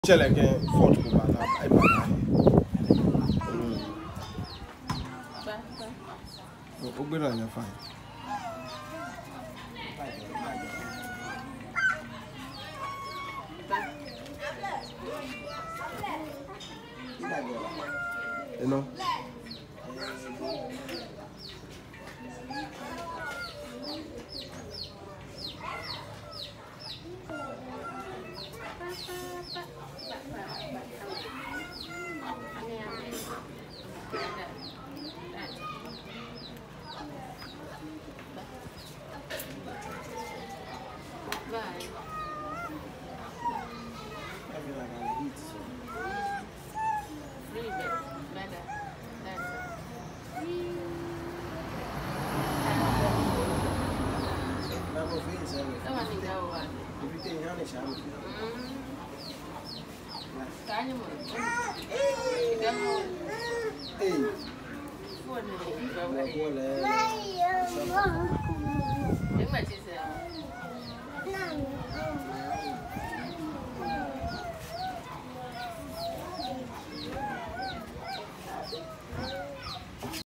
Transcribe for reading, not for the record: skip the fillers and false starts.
Chele ke fort ko ba na ai ba na. O gbe na yan fine. You know?